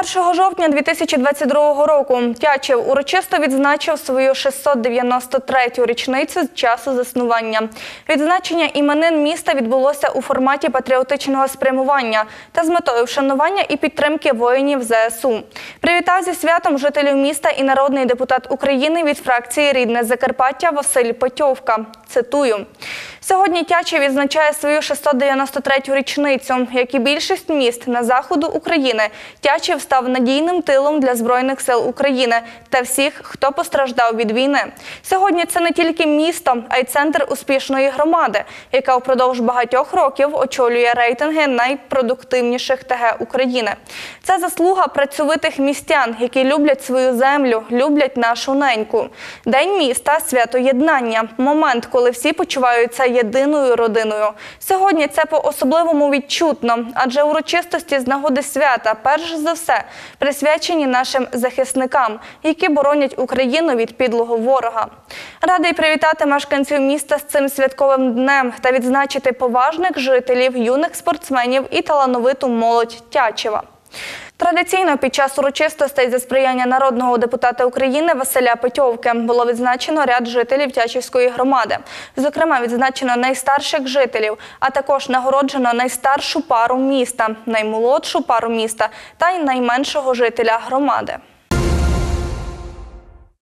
1 жовтня 2022 року Тячів урочисто відзначив свою 693-ю річницю з часу заснування. Відзначення іменин міста відбулося у форматі патріотичного спрямування та з метою вшанування і підтримки воїнів ЗСУ. Привітав зі святом жителів міста і народний депутат України від фракції «Рідне Закарпаття» Василь Петьовка. Цитую. Сьогодні Тячів відзначає свою 693-ю річницю. Як і більшість міст на заходу України, Тячів став надійним тилом для Збройних сил України та всіх, хто постраждав від війни. Сьогодні це не тільки місто, а й центр успішної громади, яка впродовж багатьох років очолює рейтинги найпродуктивніших ТГ України. Це заслуга працьовитих містян, які люблять свою землю, люблять нашу неньку. День міста – свято єднання, момент, коли всі почуваються єдиною родиною. Сьогодні це по-особливому відчутно, адже урочистості з нагоди свята, перш за все, присвячені нашим захисникам, які боронять Україну від підлого ворога. Радий привітати мешканців міста з цим святковим днем та відзначити поважних жителів, юних спортсменів і талановиту молодь Тячева. Традиційно під час урочистостей за сприяння народного депутата України Василя Петьовки було відзначено ряд жителів Тячівської громади. Зокрема, відзначено найстарших жителів, а також нагороджено найстаршу пару міста, наймолодшу пару міста та й найменшого жителя громади.